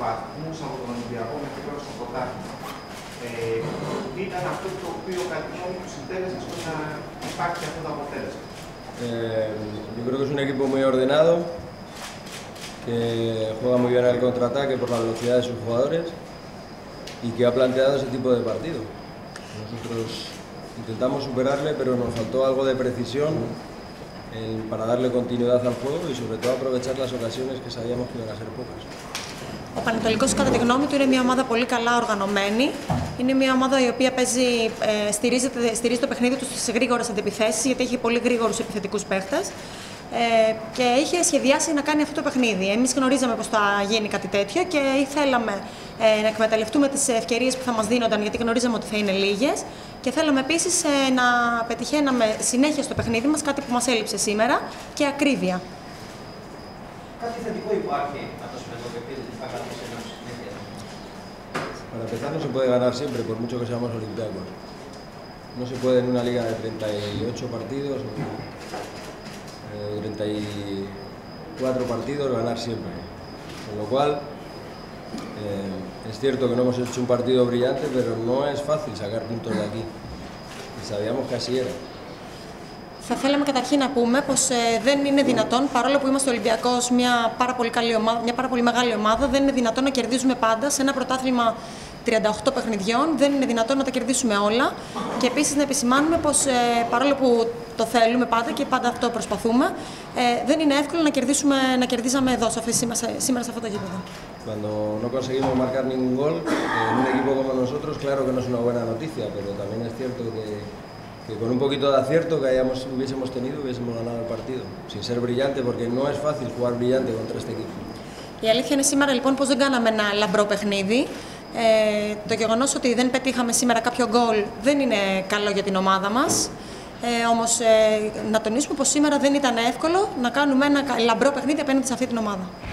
βαθμούς από τον Ολυμπιακό μέχρι τώρα στο πρωτάθλημα. Ήταν αυτό το οποίο κατά τη γνώμη του συντέλεσε στο να υπάρχει αυτό το αποτέλεσμα. Yo creo que es un equipo muy ordenado, que juega muy bien al contraataque por la velocidad de sus jugadores y que ha planteado ese tipo de partido. Nosotros intentamos superarle, pero nos faltó algo de precisión para darle continuidad al juego y sobre todo aprovechar las ocasiones que sabíamos que iban a ser pocas. Ο Πανετολικός, κατά τη γνώμη του, είναι μια ομάδα πολύ καλά οργανωμένη. Είναι μια ομάδα η οποία στηρίζει το παιχνίδι του στις γρήγορες αντεπιθέσεις, γιατί έχει πολύ γρήγορους επιθετικούς παίχτες. Και είχε σχεδιάσει να κάνει αυτό το παιχνίδι. Εμείς γνωρίζαμε πως θα γίνει κάτι τέτοιο και ήθελαμε να εκμεταλλευτούμε τις ευκαιρίες που θα μας δίνονταν, γιατί γνωρίζαμε ότι θα είναι λίγες. Και θέλαμε επίσης να πετυχαίναμε συνέχεια στο παιχνίδι μας, κάτι που μας έλειψε σήμερα, και ακρίβεια. Κάτι θετικό υπάρχει από το σημερινό παιχνίδι που θα κρατήσει ένα συνέχεια? Para empezar, no se puede ganar siempre, por mucho que seamos olímpicos. No se puede en una liga de 38 partidos o 34 partidos ganar siempre. Con lo cual, es cierto que no hemos hecho un partido brillante, pero no es fácil sacar puntos de aquí. Y sabíamos que así era. Θα θέλαμε καταρχήν να πούμε πως δεν είναι δυνατόν, παρόλο που είμαστε Ολυμπιακός, μια πάρα πολύ μεγάλη ομάδα, δεν είναι δυνατόν να κερδίζουμε πάντα σε ένα πρωτάθλημα 38 παιχνιδιών, δεν είναι δυνατόν να τα κερδίσουμε όλα. Και επίσης να επισημάνουμε πως παρόλο που το θέλουμε πάντα και πάντα αυτό προσπαθούμε, δεν είναι εύκολο να κερδίζαμε εδώ, σήμερα σε αυτό το γήπεδο. Cuando no conseguimos marcar ningún gol en un equipo como nosotros, claro que no es una buena noticia, pero también es cierto que con un poquito de acierto que hubiésemos tenido, hubiésemos ganado el partido. Sin ser brillante, porque no es fácil jugar brillante contra este equipo. Η αλήθεια είναι σήμερα λοιπόν πως δεν κάναμε ένα λαμπρό παιχνίδι. Το γεγονός ότι δεν πετύχαμε σήμερα κάποιο γκολ δεν είναι καλό για την ομάδα μας. Όμως να τονίσουμε πως σήμερα δεν ήταν εύκολο να κάνουμε ένα λαμπρό παιχνίδι απέναντι σε αυτή την ομάδα.